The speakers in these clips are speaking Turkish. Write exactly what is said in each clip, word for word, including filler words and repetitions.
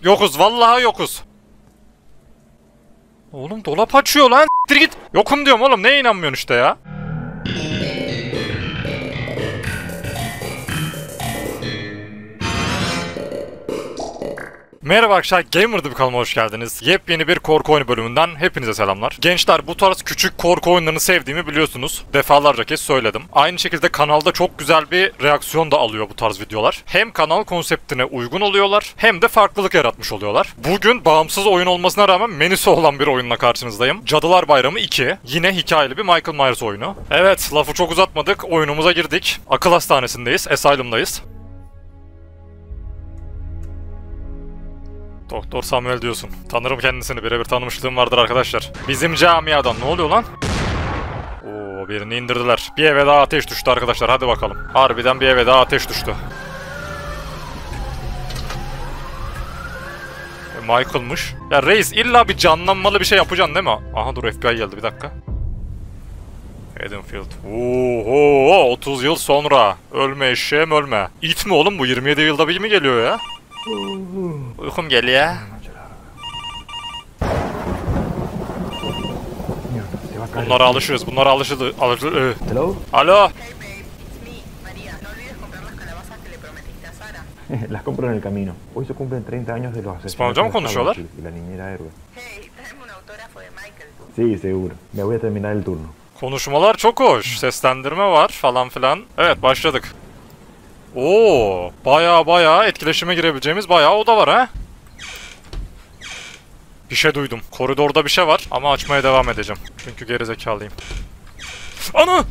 Yokuz, vallahi yokuz. Oğlum dolap açıyor lan. S**tir git. Yokum diyorum oğlum, neye inanmıyorsun işte ya? Merhaba arkadaşlar, Gamer'da bir kanalıma hoş geldiniz. Yepyeni bir korku oyunu bölümünden hepinize selamlar. Gençler, bu tarz küçük korku oyunlarını sevdiğimi biliyorsunuz. Defalarca kez söyledim. Aynı şekilde kanalda çok güzel bir reaksiyon da alıyor bu tarz videolar. Hem kanal konseptine uygun oluyorlar, hem de farklılık yaratmış oluyorlar. Bugün bağımsız oyun olmasına rağmen menüsü olan bir oyunla karşınızdayım. Cadılar Bayramı iki. Yine hikayeli bir Michael Myers oyunu. Evet, lafı çok uzatmadık. Oyunumuza girdik. Akıl hastanesindeyiz, Asylum'dayız. Doktor Samuel diyorsun. Tanırım kendisini. Birebir tanımışlığım vardır arkadaşlar. Bizim camiadan. Ne oluyor lan? Oo, birini indirdiler. Bir eve daha ateş düştü arkadaşlar. Hadi bakalım. Harbiden bir eve daha ateş düştü. E, Michael'mış. Ya reis, illa bir canlanmalı bir şey yapacaksın değil mi? Aha dur, F B I geldi, bir dakika. Haddonfield. Oo, otuz yıl sonra. Ölme eşeğim ölme. İt mi oğlum bu? yirmi yedi yılda bir mi geliyor ya? Uykum geliyor. Bunlara alışırız, bunlara alışılır. Alışılır. Hello? Alo. Las compro en el camino. Hoy se cumplen treinta años de los asesinatos İspanyolca mı de konuşuyorlar? Stanley y la niñera héroe. Hey, tráeme un autógrafo de Michael. Sí, seguro. Me voy a terminar el turno. Konuşmalar çok hoş. Seslendirme var falan filan. Evet, başladık. Oo, baya baya etkileşime girebileceğimiz bayağı oda var ha. Bir şey duydum. Koridorda bir şey var ama açmaya devam edeceğim. Çünkü gerizekalıyım. Ana!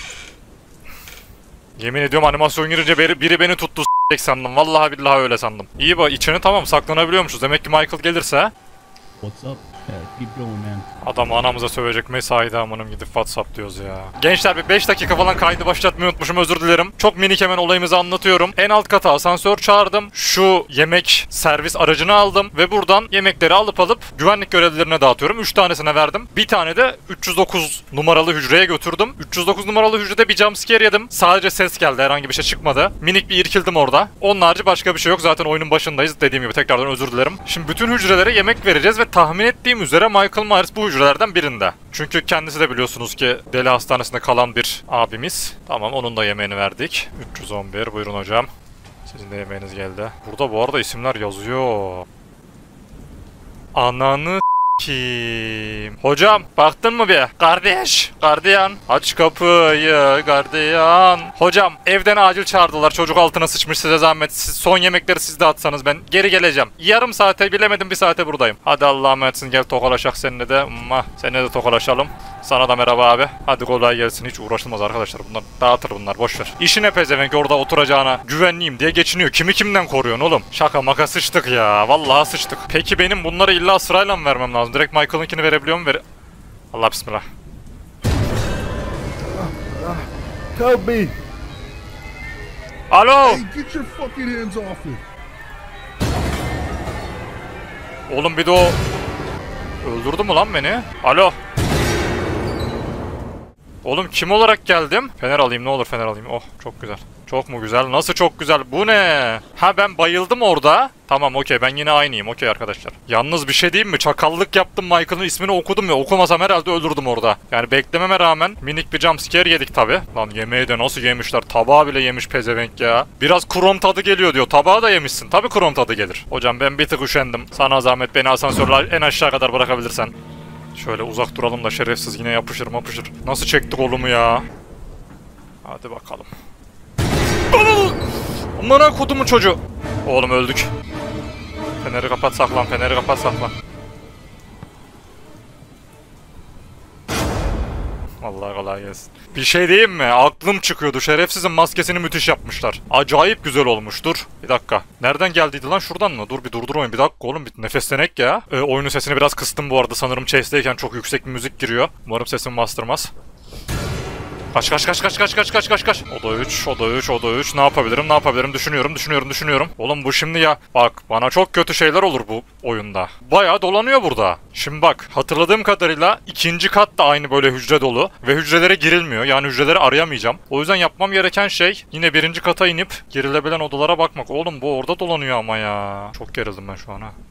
Yemin ediyorum animasyon girince biri, biri beni tuttu s*** sandım. Vallahi billahi öyle sandım. İyi bak, içini tamam saklanabiliyormuşuz. Demek ki Michael gelirse. What's up? Yeah, keep going, man. Adam anamıza sövecek, mesaide amanım gidip WhatsApp diyoruz ya. Gençler, bir beş dakika falan kaydı başlatmayı unutmuşum, özür dilerim. Çok minik hemen olayımızı anlatıyorum. En alt kata asansör çağırdım. Şu yemek servis aracını aldım ve buradan yemekleri alıp alıp güvenlik görevlilerine dağıtıyorum. üç tanesine verdim. Bir tane de üç yüz dokuz numaralı hücreye götürdüm. üç yüz dokuz numaralı hücrede bir jumpscare yedim. Sadece ses geldi, herhangi bir şey çıkmadı. Minik bir irkildim orada. Onun harici başka bir şey yok. Zaten oyunun başındayız. Dediğim gibi tekrardan özür dilerim. Şimdi bütün hücrelere yemek vereceğiz ve tahmin ettiğim üzere Michael Myers bu hücrelerden birinde. Çünkü kendisi de biliyorsunuz ki deli hastanesinde kalan bir abimiz. Tamam, onun da yemeğini verdik. üç yüz on bir, buyurun hocam. Sizin de yemeğiniz geldi. Burada bu arada isimler yazıyor. Ananı kim? Hocam baktın mı bir? Kardeş, gardiyan. Aç kapıyı gardiyan. Hocam evden acil çağırdılar. Çocuk altına sıçmış, size zahmet. Siz son yemekleri siz de atsanız ben geri geleceğim. Yarım saate, bilemedim bir saate buradayım. Hadi Allah'a emanetsin, gel tokalaşak seninle de. Umma, seninle de tokalaşalım. Sana da merhaba abi. Hadi kolay gelsin, hiç uğraşılmaz arkadaşlar. Bunlar dağıtır bunlar, boşver. İşine pezevenk orada oturacağına güvenliyim diye geçiniyor. Kimi kimden koruyorsun oğlum? Şaka maka sıçtık ya. Vallahi sıçtık. Peki benim bunları illa sırayla mı vermem lazım? Direkt Michael'ınkini verebiliyor muyum? Ver Allah bismillah. Toby! Alo! Hey, get your fucking hands off me! Oğlum bir de o öldürdü mü lan beni? Alo. Oğlum kim olarak geldim? Fener alayım, ne olur fener alayım. Oh çok güzel. Çok mu güzel? Nasıl çok güzel? Bu ne? Ha ben bayıldım orada. Tamam okey, ben yine aynıyım okey arkadaşlar. Yalnız bir şey diyeyim mi? Çakallık yaptım, Michael'ın ismini okudum ve okumasam herhalde öldürdüm orada. Yani beklememe rağmen minik bir jumpscare yedik tabi. Lan yemeği de nasıl yemişler? Tabağı bile yemiş pezevenk ya. Biraz krom tadı geliyor diyor. Tabağı da yemişsin. Tabi krom tadı gelir. Hocam ben bir tık üşendim. Sana zahmet beni asansörle en aşağı kadar bırakabilirsen. Şöyle uzak duralım da şerefsiz yine yapışır mapışır. Nasıl çekti kolumu ya? Hadi bakalım. Amına kodumun çocuğu. Oğlum öldük. Feneri kapat saklan, feneri kapat saklan. Vallahi kolay gelsin. Bir şey diyeyim mi? Aklım çıkıyordu. Şerefsizin maskesini müthiş yapmışlar. Acayip güzel olmuştur. Bir dakika. Nereden geldiydi lan? Şuradan mı? Dur bir durdur oyun. Bir dakika oğlum. Bir nefeslenek ya. Ee, oyunun sesini biraz kıstım bu arada. Sanırım chase'deyken çok yüksek bir müzik giriyor. Umarım sesim bastırmaz. Kaç kaç kaç kaç kaç kaç kaç kaç kaç. O da üç, o da üç, o da üç. Ne yapabilirim, ne yapabilirim? Düşünüyorum, düşünüyorum, düşünüyorum. Oğlum bu şimdi ya. Bak bana çok kötü şeyler olur bu oyunda. Bayağı dolanıyor burada. Şimdi bak hatırladığım kadarıyla ikinci kat da aynı böyle hücre dolu. Ve hücrelere girilmiyor. Yani hücreleri arayamayacağım. O yüzden yapmam gereken şey yine birinci kata inip girilebilen odalara bakmak. Oğlum bu orada dolanıyor ama ya. Çok gerildim ben şu an ha.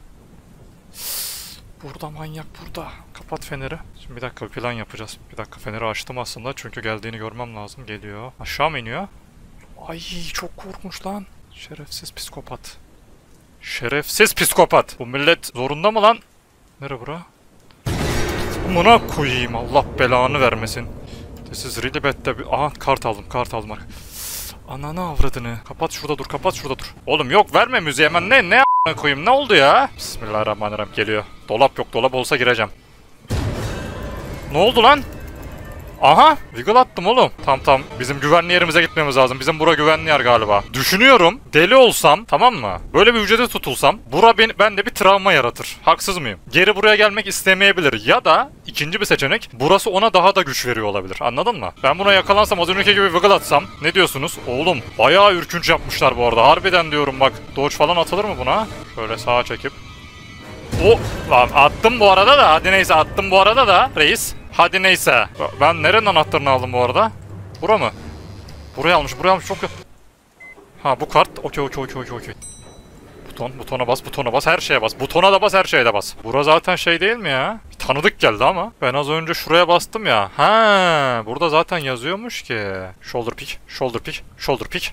Burada manyak burada. Kapat feneri. Şimdi bir dakika bir plan yapacağız. Bir dakika feneri açtım aslında çünkü geldiğini görmem lazım. Geliyor. Aşağı mı iniyor? Ay çok korkmuş lan. Şerefsiz psikopat. Şerefsiz psikopat. Bu millet zorunda mı lan? Nere bura? Amına koyayım. Allah belanı vermesin. This is really bad de bir... Aha kart aldım kart aldım. Ananı avradını. Kapat şurada dur kapat şurada dur. Oğlum yok verme müziği hemen ne ne a**ına koyayım ne oldu ya? Bismillahirrahmanirrahim geliyor. Dolap yok dolap olsa gireceğim. Ne oldu lan? Aha wiggle attım oğlum. Tamam tamam bizim güvenli yerimize gitmemiz lazım. Bizim bura güvenli yer galiba. Düşünüyorum deli olsam tamam mı? Böyle bir hücrede tutulsam bura beni, bende bir travma yaratır. Haksız mıyım? Geri buraya gelmek istemeyebilir. Ya da ikinci bir seçenek burası ona daha da güç veriyor olabilir. Anladın mı? Ben buna yakalansam az önceki gibi wiggle atsam. Ne diyorsunuz? Oğlum bayağı ürkünç yapmışlar bu arada. Harbiden diyorum bak. Dodge falan atılır mı buna? Şöyle sağa çekip. O lan attım bu arada da. Hadi neyse attım bu arada da reis. Hadi neyse. Ben nerenin anahtarını aldım bu arada? Bura mı? Buraya almış, buraya almış çok... Ha bu kart. Okey okey okey okey okey. Buton, butona bas, butona bas, her şeye bas. Butona da bas, her şeye de bas. Bura zaten şey değil mi ya? Bir tanıdık geldi ama. Ben az önce şuraya bastım ya. Ha, burada zaten yazıyormuş ki. Shoulder pick, shoulder pick, shoulder pick.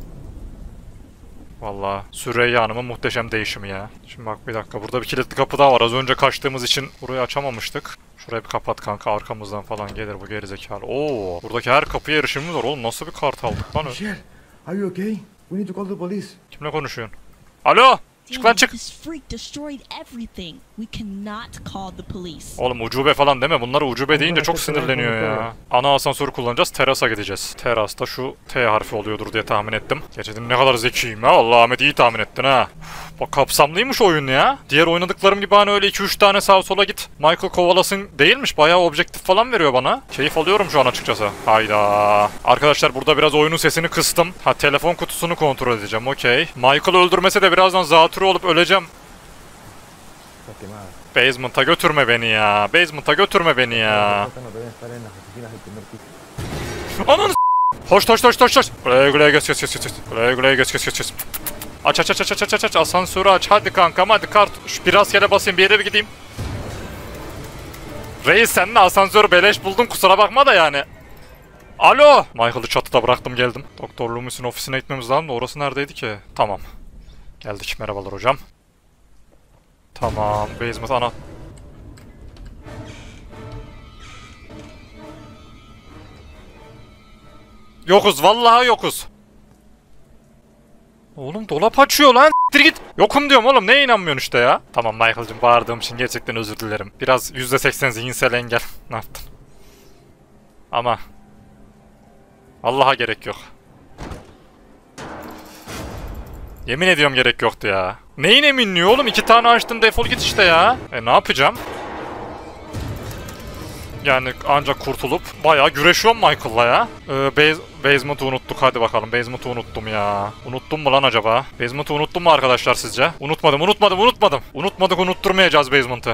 Vallahi Süreyya Hanım'ın muhteşem değişimi ya. Şimdi bak bir dakika burada bir kilitli kapı daha var. Az önce kaçtığımız için burayı açamamıştık. Şurayı bir kapat kanka arkamızdan falan gelir bu gerizekalı. Oo, buradaki her kapıya erişimimiz var oğlum nasıl bir kart aldık lan? Michelle, are you okay? We need to call the police. Kimle konuşuyorsun? Alo! Çık lan çık! This freak destroyed everything. We cannot call the police. Oğlum ucube falan deme. Bunlara ucube deyince çok sinirleniyor ya. Ana asansörü kullanacağız. Terasa gideceğiz. Terasta şu T harfi oluyordur diye tahmin ettim. Gerçekten ne kadar zekiyim ya. Allah Ahmet iyi tahmin ettin ha. Uf, bak kapsamlıymış oyun ya. Diğer oynadıklarım gibi hani öyle iki üç tane sağa sola git. Michael kovalasın değilmiş. Bayağı objektif falan veriyor bana. Keyif alıyorum şu an açıkçası. Hayda. Arkadaşlar burada biraz oyunun sesini kıstım. Ha telefon kutusunu kontrol edeceğim. Okey. Michael öldürmese de birazdan zatürre olup öleceğim. Basement'a götürme beni ya. Basement'a götürme beni ya. Ananı Hoş hoş hoş hoş hoş. Güle güle geç geç geç geç. Güle güle geç geç geç geç. Aç aç aç aç aç aç aç. Asansörü aç. Hadi kankam hadi kart. Şu biraz yere basayım bir yere bir gideyim. Reis sen de asansörü beleş buldun kusura bakma da yani. Alo. Michael'ı çatıda bıraktım geldim. Doktor Loomis'in ofisine gitmemiz lazım da orası neredeydi ki? Tamam. Geldik merhabalar hocam. Tamam basement ana. Yokuz vallahi yokuz. Oğlum dolap açıyor lan. S**tir git. Yokum diyorum oğlum neye inanmıyorsun işte ya. Tamam Michael'cığım bağırdığım için gerçekten özür dilerim. Biraz yüzde seksen zihinsel engel. Ne yaptın? Ama Allah'a gerek yok. Yemin ediyorum gerek yoktu ya. Neyin eminliği oğlum? İki tane açtın defol git işte ya. E ne yapacağım? Yani ancak kurtulup bayağı güreşiyorum Michael'la ya. Ee, base, basement'ı unuttuk hadi bakalım. Basement'ı unuttum ya. Unuttum mu lan acaba? Basement'ı unuttum mu arkadaşlar sizce? Unutmadım unutmadım unutmadım. Unutmadık unutturmayacağız basement'ı.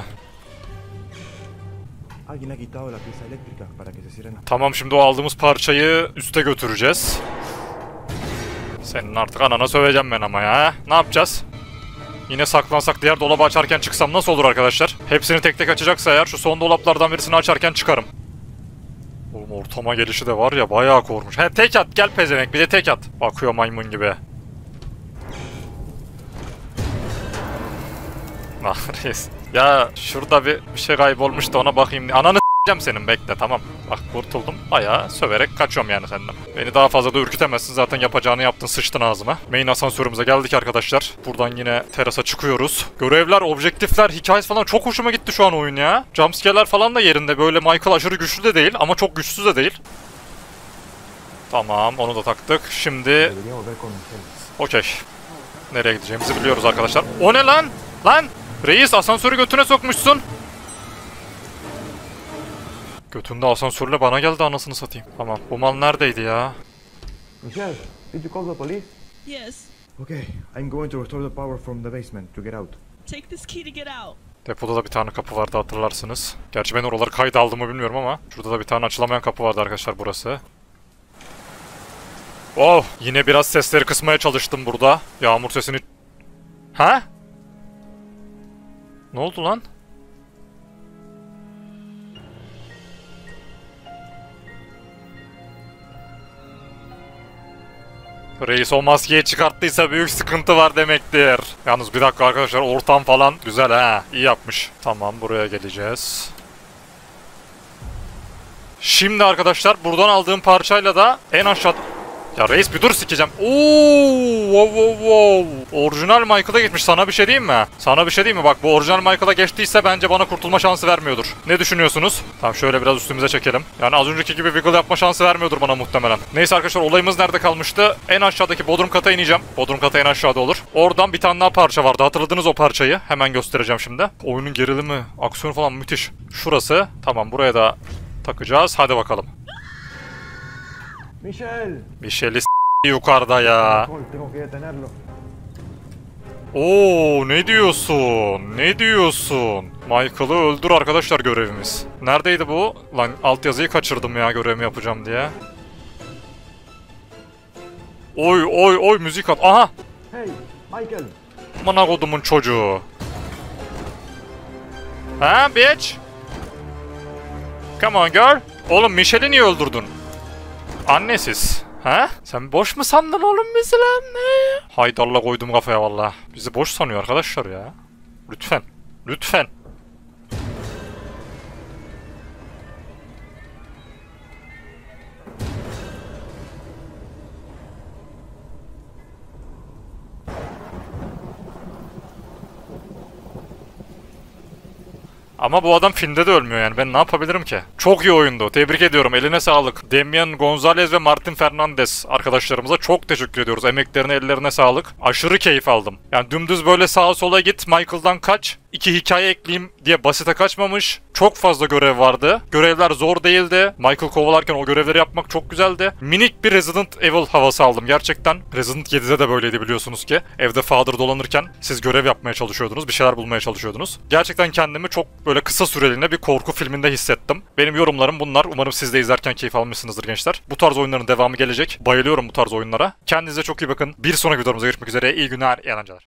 Tamam şimdi o aldığımız parçayı üste götüreceğiz. Senin artık anana söveceğim ben ama ya. Ne yapacağız? Yine saklansak diğer dolabı açarken çıksam nasıl olur arkadaşlar? Hepsini tek tek açacaksa eğer şu son dolaplardan birisini açarken çıkarım. Oğlum ortama gelişi de var ya bayağı korkmuş. He tek at gel pezevenk bir de tek at. Bakıyor maymun gibi. Ah reis. Ya şurada bir, bir şey kaybolmuş da ona bakayım. Ananı s**eceğim senin bekle tamam. Bak kurtuldum. Bayağı söverek kaçıyorum yani senden. Beni daha fazla da ürkütemezsin zaten yapacağını yaptın sıçtın ağzıma. Main asansörümüze geldik arkadaşlar. Buradan yine terasa çıkıyoruz. Görevler, objektifler, hikayesi falan çok hoşuma gitti şu an oyun ya. Jumpscare'ler falan da yerinde. Böyle Michael aşırı güçlü de değil ama çok güçsüz de değil. Tamam onu da taktık. Şimdi... Okey. Nereye gideceğimizi biliyoruz arkadaşlar. O ne lan? Lan! Reis asansörü götüne sokmuşsun. Götünde asansörle bana geldi anasını satayım. Tamam. Bu mal neredeydi ya? Michelle, did you call the police? Yes. Okay, I'm going to restore the power from the basement to get out. Take this key to get out. Depoda da bir tane kapı vardı hatırlarsınız. Gerçi ben oraları kayda aldığımı bilmiyorum ama. Şurada da bir tane açılamayan kapı vardı arkadaşlar burası. Oh! Yine biraz sesleri kısmaya çalıştım burada. Yağmur sesini... Ha? Ne oldu lan? Reis o maskeyi çıkarttıysa büyük sıkıntı var demektir. Yalnız bir dakika arkadaşlar, ortam falan güzel ha. İyi yapmış. Tamam, buraya geleceğiz. Şimdi arkadaşlar buradan aldığım parçayla da en aşağı... Ya reis bir dur, sikeceğim. Ooo, wow, wow, wow. Orijinal Michael'a geçmiş. Sana bir şey diyeyim mi? Sana bir şey diyeyim mi? Bak, bu orijinal Michael'a geçtiyse bence bana kurtulma şansı vermiyordur. Ne düşünüyorsunuz? Tamam, şöyle biraz üstümüze çekelim. Yani az önceki gibi wiggle yapma şansı vermiyordur bana muhtemelen. Neyse arkadaşlar, olayımız nerede kalmıştı? En aşağıdaki bodrum kata ineceğim. Bodrum kata en aşağıda olur. Oradan bir tane daha parça vardı. Hatırladınız o parçayı. Hemen göstereceğim şimdi. Oyunun gerilimi, aksiyonu falan müthiş. Şurası. Tamam, buraya da takacağız. Hadi bakalım. Michelle! Michel'i s*** yukarıda ya. Call, tengo que detenerlo. Oo, ne diyorsun? Ne diyorsun? Michael'ı öldür arkadaşlar görevimiz. Neredeydi bu? Lan altyazıyı kaçırdım ya görevimi yapacağım diye. Oy oy oy müzik at. Aha! Hey, Michael! Amına kodumun çocuğu. Ha bitch? Come on girl. Oğlum Michel'i niye öldürdün? Annesiz. Ha? Sen boş mu sandın oğlum bizi lan? Ne? Haydarla koydum kafaya valla. Bizi boş sanıyor arkadaşlar ya. Lütfen. Lütfen. Ama bu adam filmde de ölmüyor yani, ben ne yapabilirim ki? Çok iyi oyundu, tebrik ediyorum, eline sağlık. Damian Gonzalez ve Martin Fernandez arkadaşlarımıza çok teşekkür ediyoruz. Emeklerine, ellerine sağlık. Aşırı keyif aldım. Yani dümdüz böyle sağa sola git, Michael'dan kaç, iki hikaye ekleyeyim diye basite kaçmamış. Çok fazla görev vardı. Görevler zor değildi. Michael kovalarken o görevleri yapmak çok güzeldi. Minik bir Resident Evil havası aldım gerçekten. Resident yedide de böyleydi biliyorsunuz ki. Evde Father dolanırken siz görev yapmaya çalışıyordunuz, bir şeyler bulmaya çalışıyordunuz. Gerçekten kendimi çok böyle kısa süreliğine bir korku filminde hissettim. Benim yorumlarım bunlar. Umarım siz de izlerken keyif almışsınızdır gençler. Bu tarz oyunların devamı gelecek. Bayılıyorum bu tarz oyunlara. Kendinize çok iyi bakın. Bir sonraki videomuzda görüşmek üzere. İyi günler, iyi eğlenceler.